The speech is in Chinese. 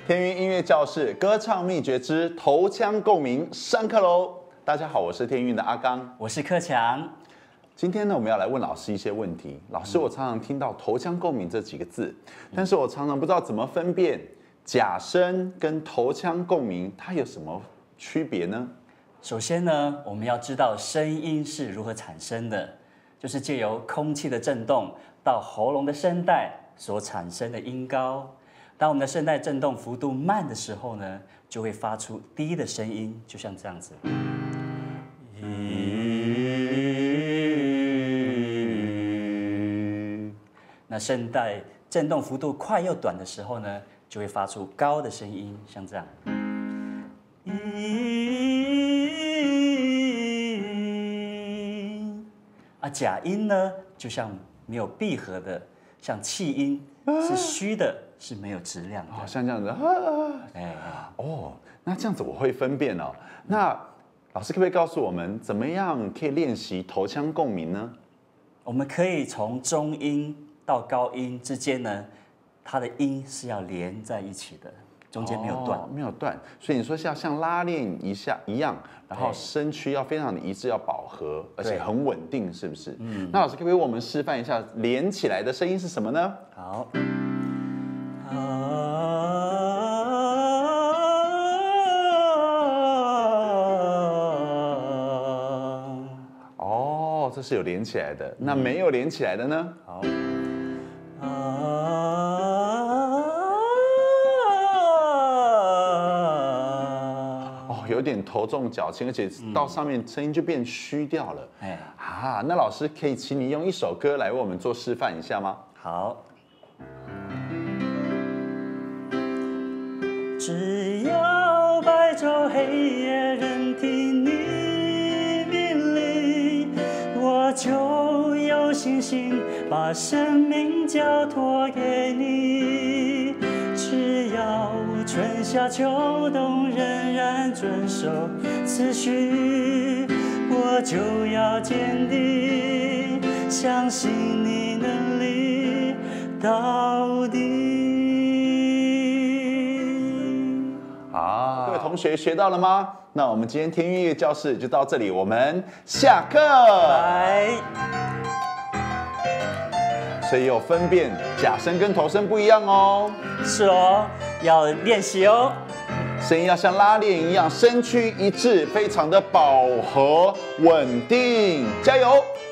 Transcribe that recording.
天韵音乐教室歌唱秘诀之头腔共鸣上课喽！大家好，我是天韵的阿刚， 我是克强。 今天呢，我们要来问老师一些问题。老师，我常常听到头腔共鸣这几个字，但是我常常不知道怎么分辨假声跟头腔共鸣，它有什么区别呢？ 首先呢，我们要知道声音是如何产生的，就是借由空气的震动到喉咙的声带所产生的音高。当我们的声带振动幅度慢的时候呢，就会发出低的声音，就像这样子。那声带振动幅度快又短的时候呢，就会发出高的声音，像这样。假音呢，就像没有闭合的，像气音，是虚的，是没有质量的。 像这样子，那这样子我会分辨哦。那老师可不可以告诉我们，怎么样可以练习头腔共鸣呢？ 我们可以从中音到高音之间呢，它的音是要连在一起的，中间没有断， 没有断。所以你说是要像拉链一样，然后声区要非常的一致，要饱和，而且很稳定，是不是？那老师可不可以为我们示范一下连起来的声音是什么呢？ 好。 这是有连起来的，那没有连起来的呢？好。有点头重脚轻，而且到上面声音就变虚掉了。那老师可以请你用一首歌来为我们做示范一下吗？ 好。只要白昼黑夜任凭你命令，我就有信心把生命交托给你。只要春夏秋冬仍然遵守次序，我就要坚定相信你能力到底。 各位同学学到了吗？那我们今天天韵音乐教室就到这里，我们下课。 拜。 所以有分辨假声跟头声不一样哦。 是哦，要练习哦。 声音要像拉链一样，声区一致，非常的饱和稳定。加油！